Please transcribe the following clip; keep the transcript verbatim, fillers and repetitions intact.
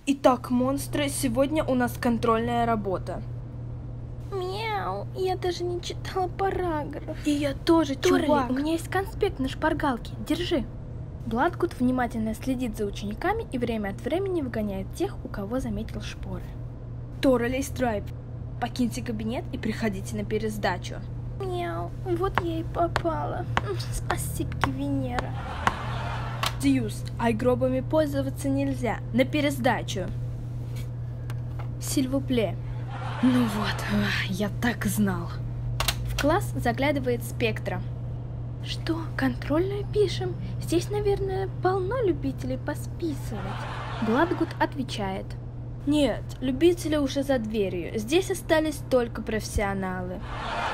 Итак, монстры, сегодня у нас контрольная работа. Мяу, я даже не читала параграф. И я тоже, Торли, чувак. у меня есть конспект на шпаргалке, держи. Бладгуд внимательно следит за учениками и время от времени выгоняет тех, у кого заметил шпоры. Торли и Страйп, покиньте кабинет и приходите на пересдачу. Мяу, вот я и попала. Спасибо, Венера. Дьюс, айгробами пользоваться нельзя. На пересдачу. Сильвупле. Ну вот, я так знал. В класс заглядывает Спектра. Что, контрольную пишем? Здесь, наверное, полно любителей посписывать. Бладгуд отвечает. Нет, любители уже за дверью. Здесь остались только профессионалы.